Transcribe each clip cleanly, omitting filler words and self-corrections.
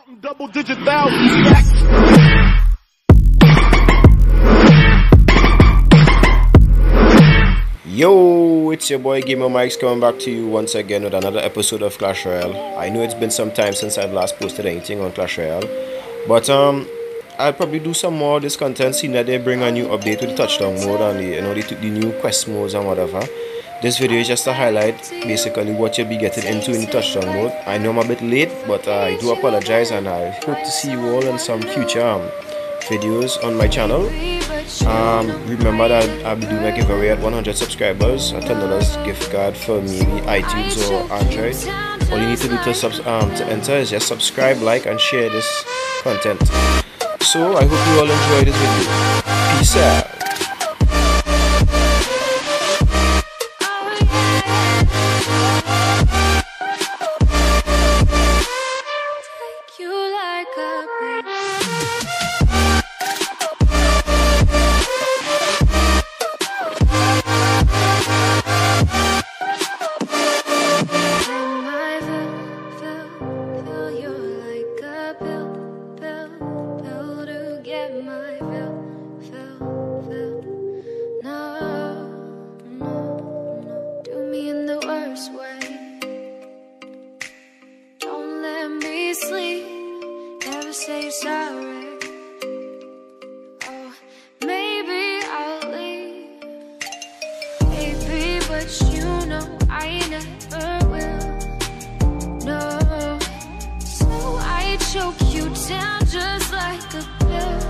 Counting double-digit thousands stacks. Yo, it's your boy Gamer Mike's coming back to you once again with another episode of Clash Royale. I know it's been some time since I've last posted anything on Clash Royale, but I'll probably do some more of this content, seeing that they bring a new update with the touchdown mode and the new quest modes and whatever. This video is just a highlight, basically what you'll be getting into in the touchdown mode. I know I'm a bit late, but I do apologize, and I hope to see you all in some future videos on my channel. Remember that I'll be doing a giveaway at 100 subscribers, a $10 gift card for maybe iTunes or Android. All you need to do to enter is just subscribe, like, and share this content. So I hope you all enjoy this video. Peace out. Say sorry. Oh, maybe I'll leave, baby, but you know I never will. No, so I choke you down just like a pill.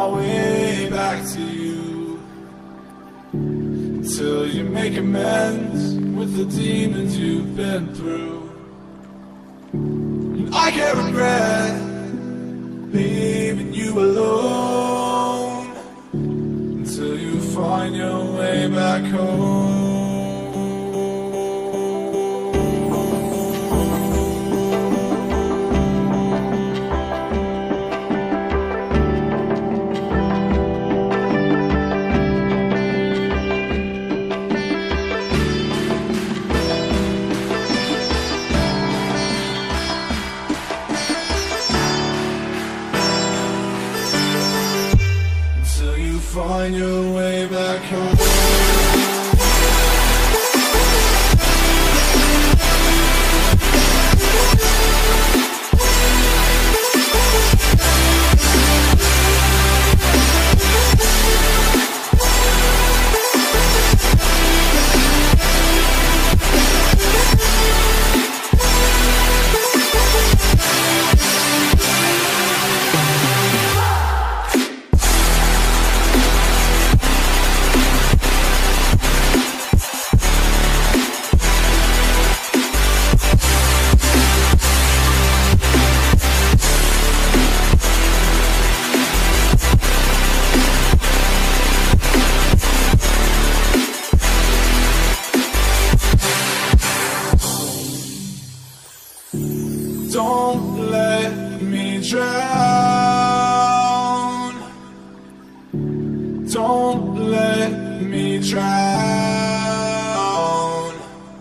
my way back to you, until you make amends with the demons you've been through. And I can't regret leaving you alone, until you find your way back home. Find your way back home. Don't let me drown. Don't let me drown.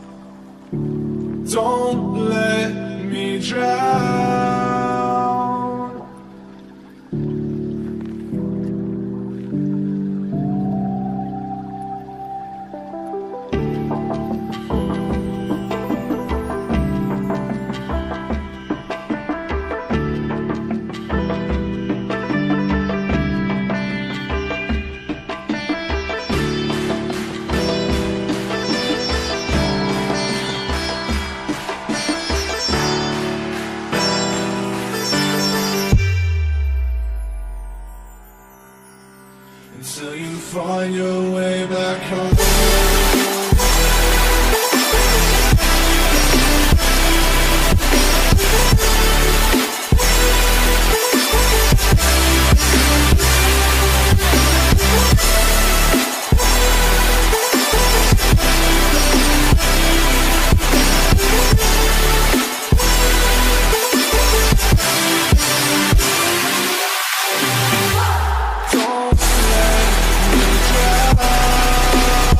Don't let me drown. Until you find your way back home. Don't let me drown.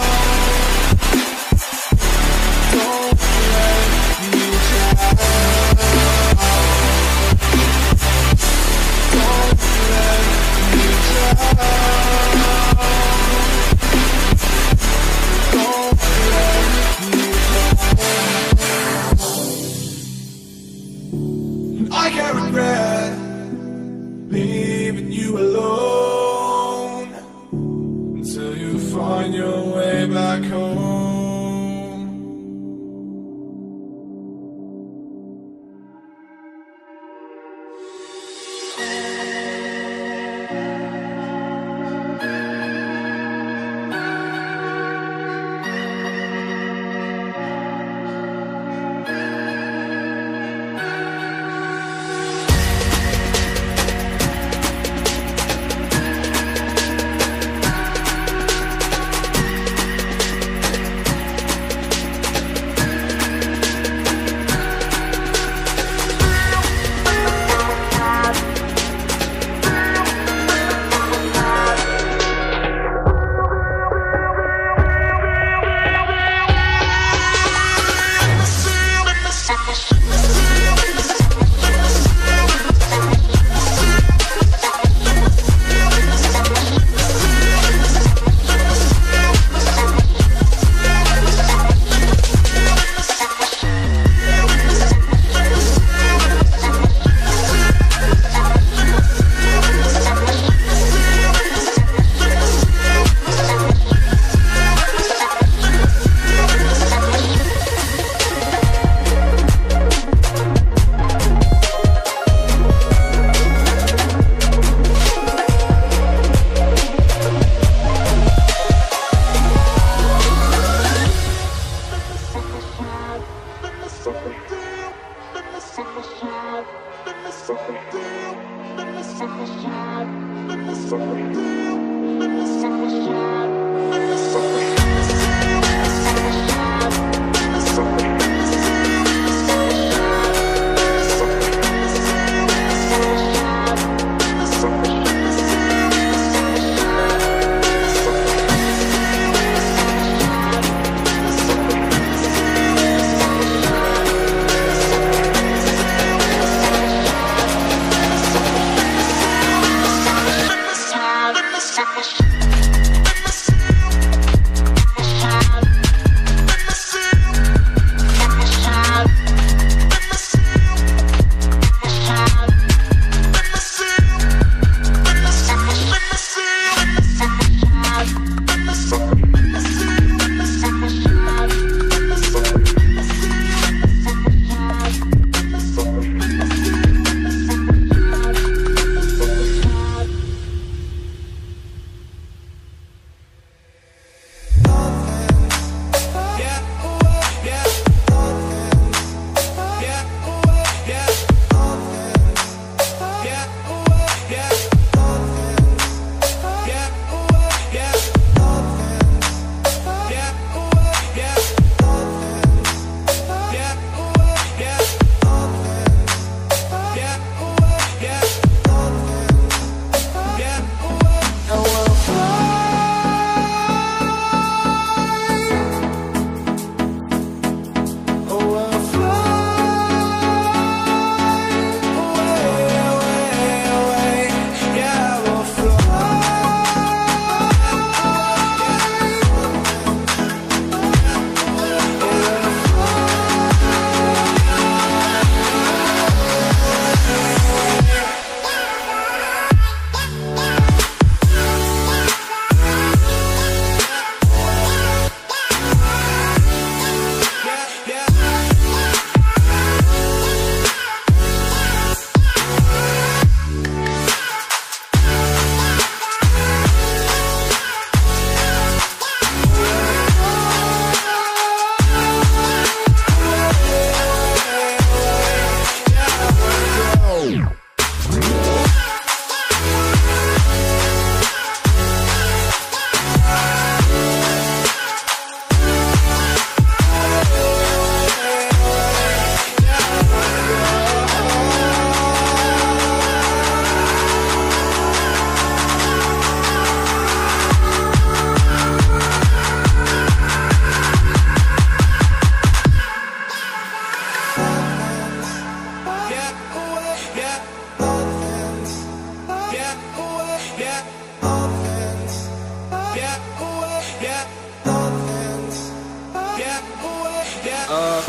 Up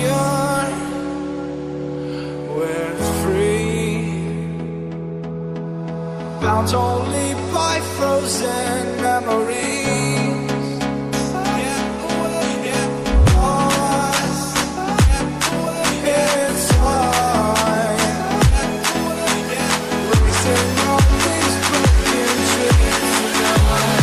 here, we're free, bound only by frozen memories. Lost in time, racing all these broken dreams tonight.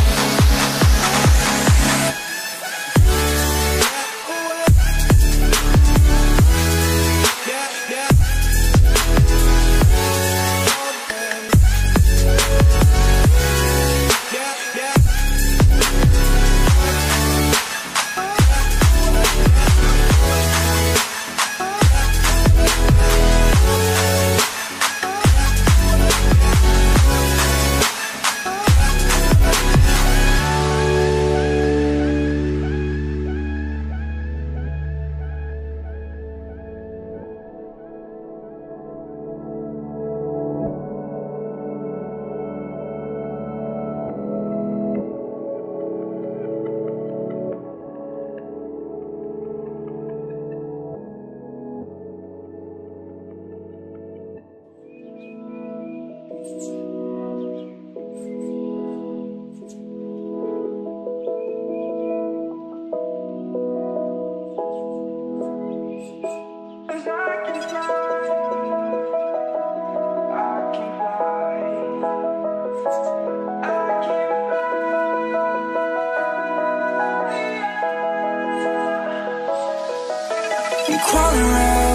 Crawling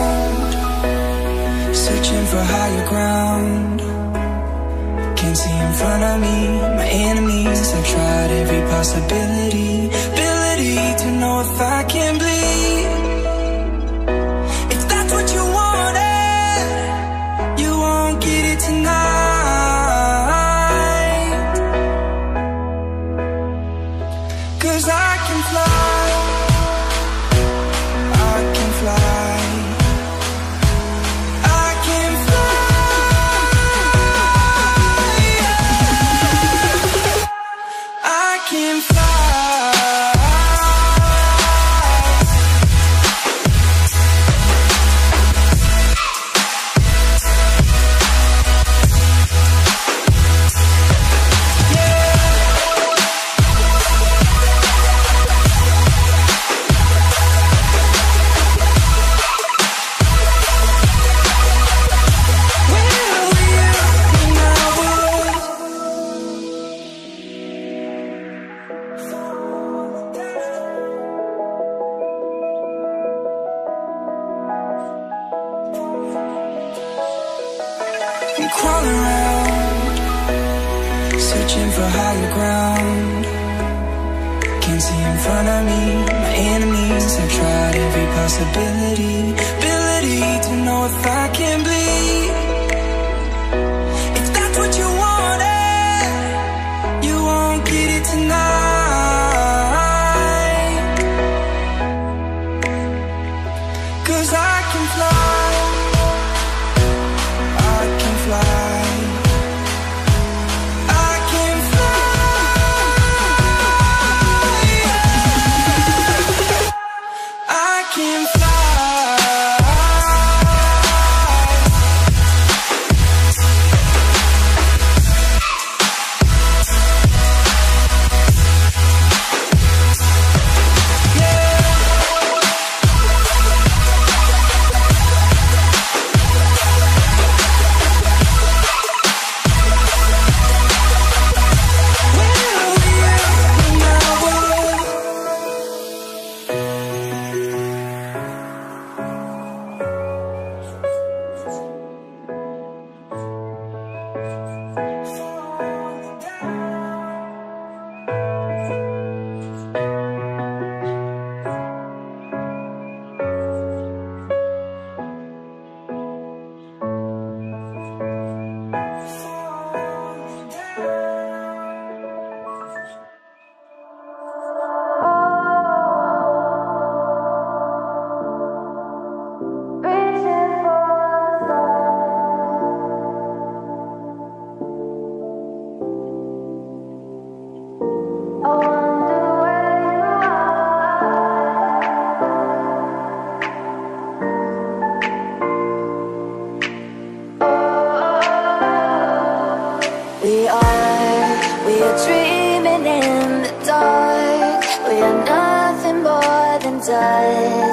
around, searching for higher ground. Can't seem in front of me, my enemies. I've tried every possibility, ability to know if I can bleed. If that's what you wanted, you won't get it tonight. 'Cause I can fly, I can fly, I can fly, I can fly. I'm crawling around, searching for higher ground. Can't see in front of me, my enemies. I've tried every possibility, ability to know if I can bleed. If that's what you wanted, you won't get it tonight. 'Cause I can fly, I can fly, I can fly, I can fly. We are dreaming in the dark. We are nothing more than dust.